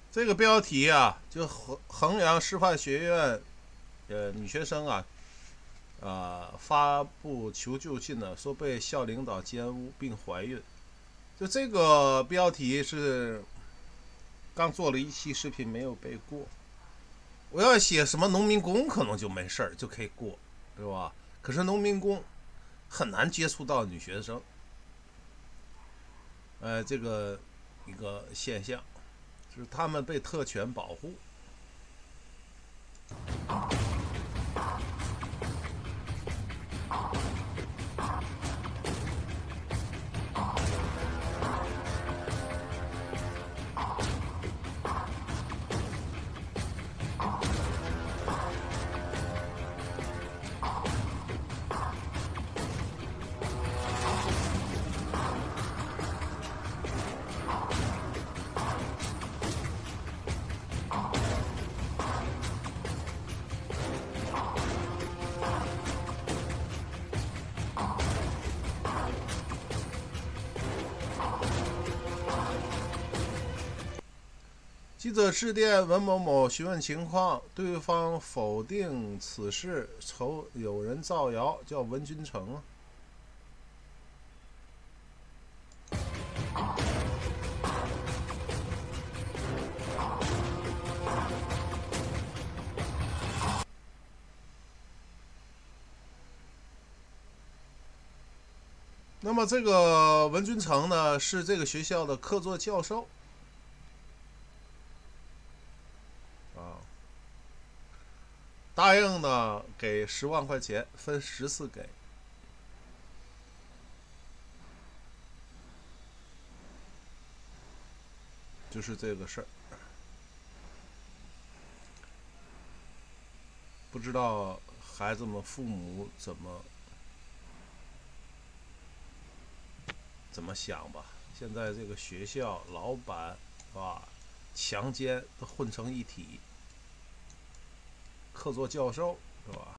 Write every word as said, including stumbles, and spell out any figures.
这个标题啊，就衡衡阳师范学院呃女学生啊，呃发布求救信呢，说被校领导奸污并怀孕。就这个标题是刚做了一期视频没有被过。我要写什么农民工可能就没事儿，就可以过，对吧？可是农民工很难接触到女学生，呃，这个一个现象，就是他们被特权保护。记者致电文某某询问情况，对方否定此事，仇有人造谣，叫文君成啊。那么这个文君成呢，是这个学校的客座教授啊，答应呢给十万块钱，分十次给。就是这个事儿，不知道孩子们父母怎么怎么想吧。现在这个学校老板啊，强奸都混成一体，客座教授是吧？